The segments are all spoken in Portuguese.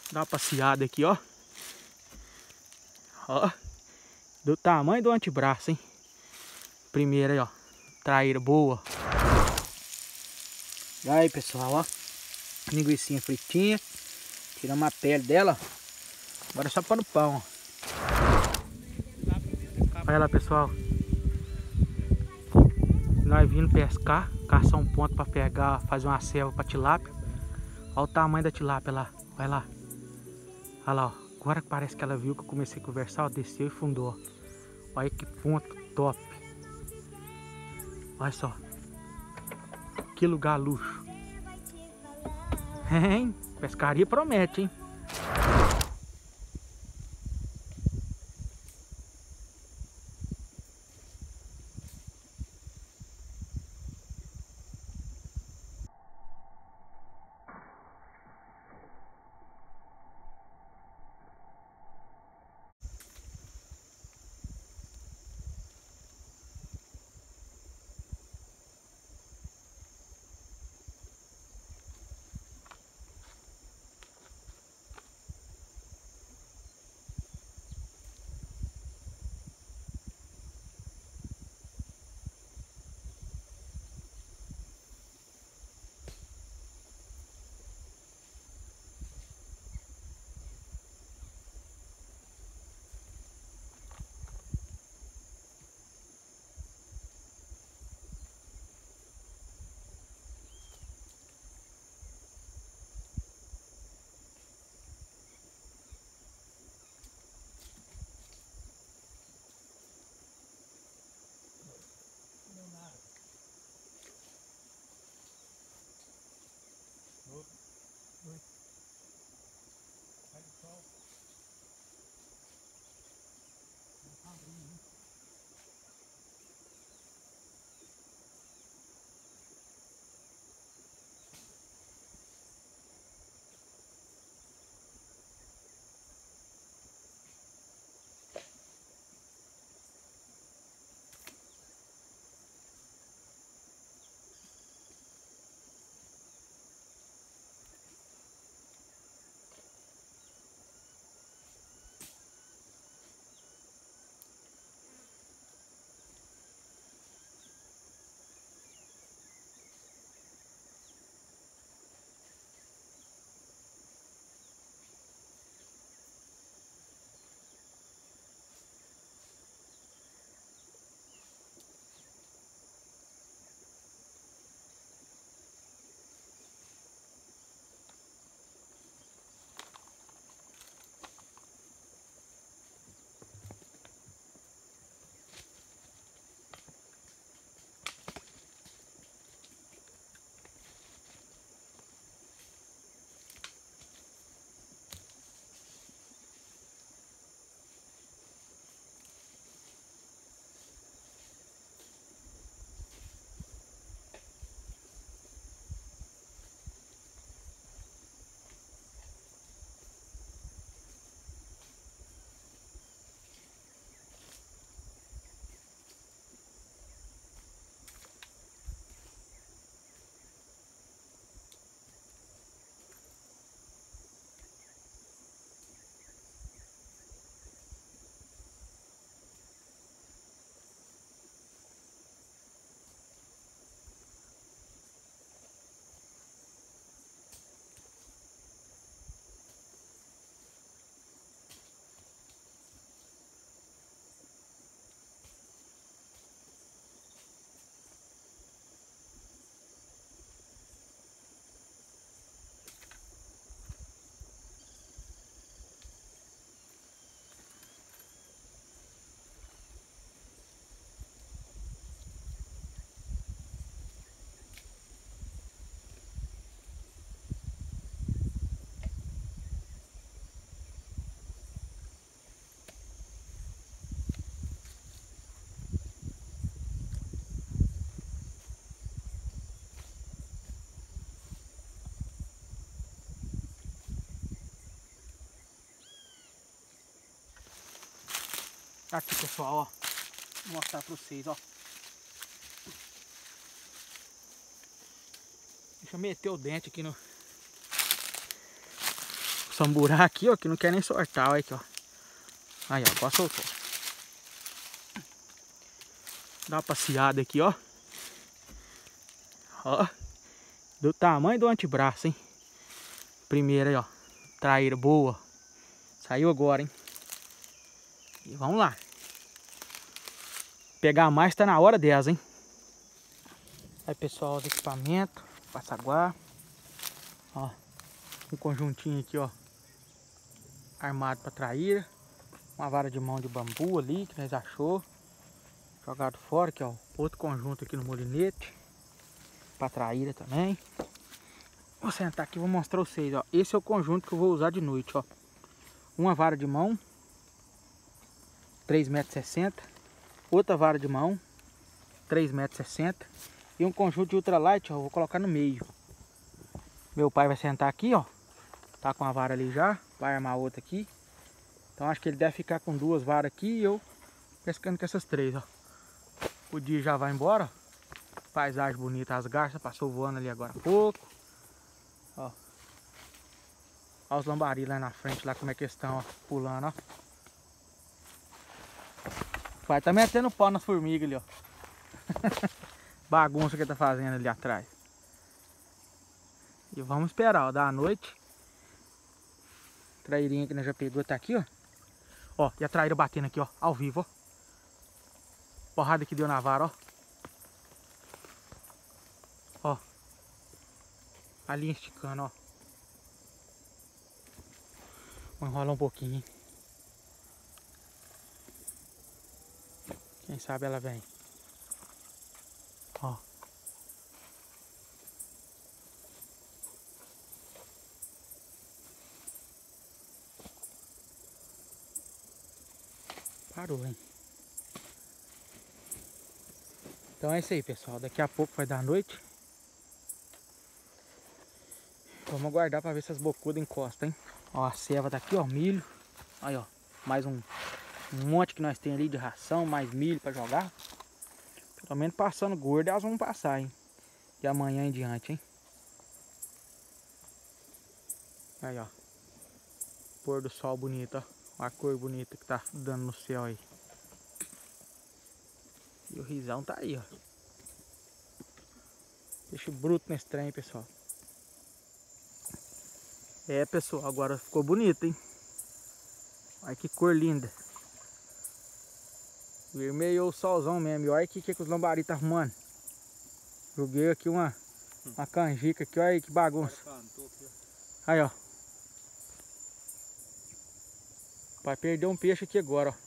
Dá uma passeada aqui, ó. Ó. Do tamanho do antebraço, hein? Primeiro aí, ó. Traíra boa. E aí, pessoal, ó. Linguicinha fritinha. Tiramos a pele dela. Agora é só para o pão, ó. Olha lá, pessoal. Nós vindo pescar. Caçar um ponto para pegar, fazer uma selva para tilápia. Olha o tamanho da tilápia lá. Olha lá. Olha lá, ó. Agora parece que ela viu que eu comecei a conversar, ó, desceu e fundou. Olha que ponto top. Olha só. Que lugar luxo. Hein? Pescaria promete, hein? Aqui, pessoal, ó. Vou mostrar pra vocês, ó. Deixa eu meter o dente aqui no... samburá aqui, ó, que não quer nem soltar, olha aqui, ó. Aí, ó, agora soltou. Dá uma passeada aqui, ó. Ó. Do tamanho do antebraço, hein. Primeira aí, ó. Traíra boa. Saiu agora, hein. E vamos lá. Pegar mais tá na hora dessa, hein. Aí, pessoal, os equipamentos. Passaguá. Ó. Um conjuntinho aqui, ó. Armado pra traíra. Uma vara de mão de bambu ali que nós achou. Jogado fora, que ó. Outro conjunto aqui no molinete. Pra traíra também. Vou sentar aqui e vou mostrar pra vocês, ó. Esse é o conjunto que eu vou usar de noite, ó. Uma vara de mão. 3,60 m. Outra vara de mão. 3,60 m. E um conjunto de ultralight, ó. Eu vou colocar no meio. Meu pai vai sentar aqui, ó. Tá com a vara ali já. Vai armar outra aqui. Então acho que ele deve ficar com 2 varas aqui e eu pescando com essas 3, ó. O dia já vai embora, ó. Paisagem bonita, as garças passou voando ali agora há pouco. Ó. Olha os lambari lá na frente, lá como é que estão, ó, pulando, ó. O pai tá metendo pau nas formigas ali, ó. Bagunça que ele tá fazendo ali atrás. E vamos esperar, ó, da noite. Trairinha que nós já pegou tá aqui, ó. Ó, e a traíra batendo aqui, ó, ao vivo, ó. Porrada que deu na vara, ó. Ó. A linha esticando, ó. Vou enrolar um pouquinho, hein. Quem sabe ela vem. Ó. Parou, hein. Então é isso aí, pessoal. Daqui a pouco vai dar noite. Vamos aguardar para ver se as bocudas encostam, hein. Ó, a ceva tá aqui, ó, milho. Aí, ó, mais um monte que nós tem ali de ração, mais milho para jogar. Pelo menos passando gordo, elas vão passar, hein. De amanhã em diante, hein. Aí, ó. Pôr do sol bonito, ó. A cor bonita que tá dando no céu aí. E o risão tá aí, ó. Peixe bruto nesse trem, pessoal. É, pessoal, agora ficou bonito, hein. Olha que cor linda. Vermelho ou solzão mesmo. E olha aqui que os lambari tá arrumando. Joguei aqui uma canjica aqui, olha aí que bagunça. Aí, ó. Vai perder um peixe aqui agora, ó.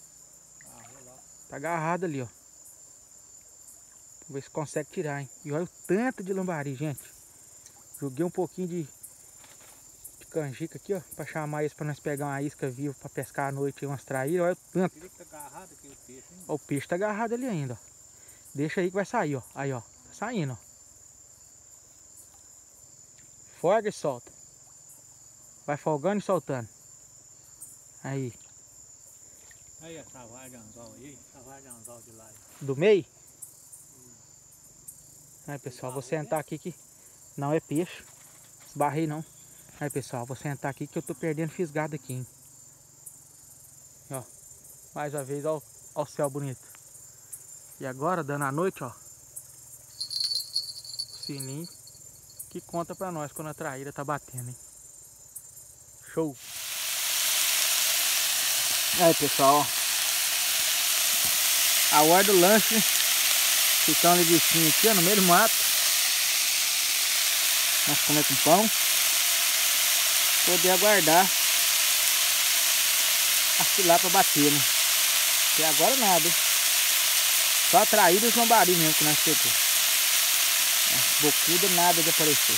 Tá agarrado ali, ó. Vamos ver se consegue tirar, hein. E olha o tanto de lambari, gente. Joguei um pouquinho de canjica aqui, ó, pra chamar eles pra nós pegar uma isca viva pra pescar à noite e umas traíras. Olha o tanto. Ó, o peixe tá agarrado ali ainda, ó. Deixa aí que vai sair, ó. Aí, ó. Tá saindo, ó. Folga e solta. Vai folgando e soltando. Aí. Aí essa vara de anzol aí, essa vara de anzol de lá. Do meio? Aí, pessoal, vou sentar aqui que não é peixe. Esbarrei não. Aí, pessoal, vou sentar aqui que eu tô perdendo fisgado aqui, hein. Ó, mais uma vez, ó o céu bonito. E agora, dando a noite, ó, o sininho que conta pra nós quando a traíra tá batendo, hein. Show! Aí, pessoal, ó. A hora do lanche, ficando ali bichinho aqui, ó, no meio do mato. Nós comemos com pão. Poder aguardar aqui lá pra bater, né? Até agora nada, hein? Só a traíra e os lambari mesmo que nós pegou. Bocuda nada de aparecer.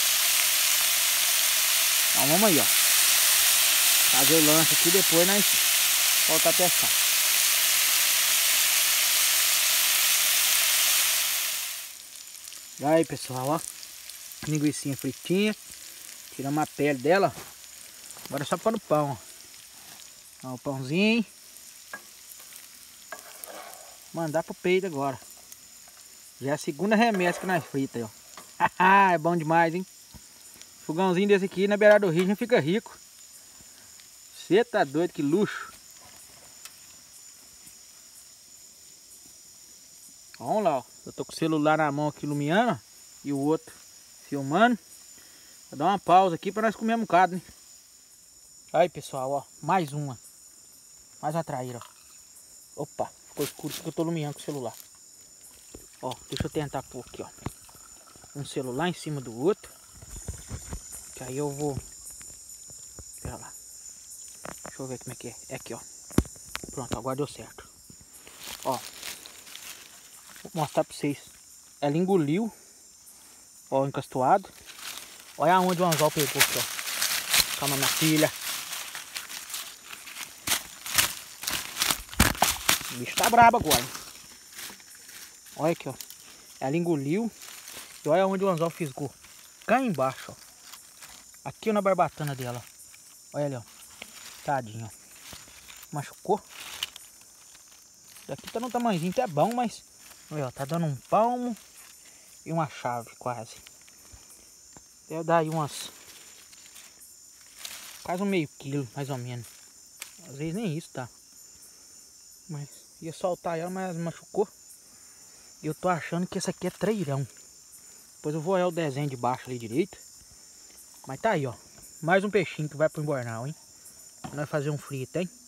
Então vamos aí, ó. Fazer o lanche aqui, depois nós voltar a pescar. E aí, pessoal, ó. Linguicinha fritinha. Tiramos a pele dela, ó. Agora é só pôr no pão, ó. Ó, o pãozinho. Mandar pro peito agora. Já é a segunda remessa que nós frita aí, ó. É bom demais, hein? Fogãozinho desse aqui na beirada do rio já fica rico. Você tá doido, que luxo. Vamos lá, ó. Eu tô com o celular na mão aqui iluminando, ó, e o outro filmando. Vou dar uma pausa aqui pra nós comer um bocado, né? Aí, pessoal, ó. Mais uma. Mais uma traíra, ó. Opa, ficou escuro porque eu tô iluminando com o celular. Ó, deixa eu tentar pôr aqui, ó. Um celular em cima do outro. Que aí eu vou... Pera lá. Deixa eu ver como é que é. É aqui, ó. Pronto, agora deu certo. Ó. Vou mostrar pra vocês. Ela engoliu. Ó, encastoado. Olha aonde o anzol pegou aqui, ó. Calma, minha filha. O bicho tá brabo agora. Olha aqui, ó. Ela engoliu. E olha onde o anzol fisgou. Cá embaixo, ó. Aqui na barbatana dela. Olha ali, ó. Tadinho, ó. Machucou. Daqui tá no tamanhozinho até bom, mas... Olha, ó. Tá dando um palmo e uma chave quase. Deve dar aí umas... Quase um meio quilo, mais ou menos. Às vezes nem isso, tá? Mas ia soltar ela, mas machucou. E eu tô achando que esse aqui é trairão. Depois eu vou olhar o desenho de baixo ali direito. Mas tá aí, ó. Mais um peixinho que vai pro embornal, hein? Nós fazer um frito, hein?